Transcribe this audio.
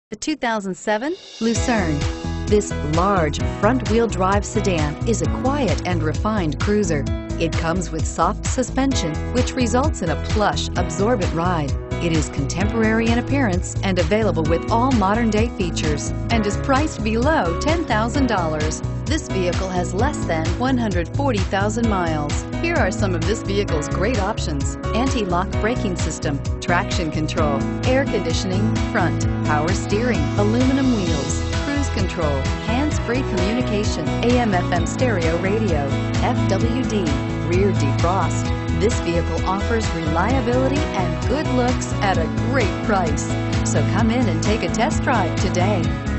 The 2007 Lucerne. This large front-wheel drive sedan is a quiet and refined cruiser. It comes with soft suspension, which results in a plush, absorbent ride. It is contemporary in appearance and available with all modern-day features and is priced below $10,000. This vehicle has less than 140,000 miles. Here are some of this vehicle's great options: anti-lock braking system, traction control, air conditioning, front, power steering, aluminum wheels, cruise control, hands-free communication, AM/FM stereo radio, FWD, rear defrost. This vehicle offers reliability and good looks at a great price. So come in and take a test drive today.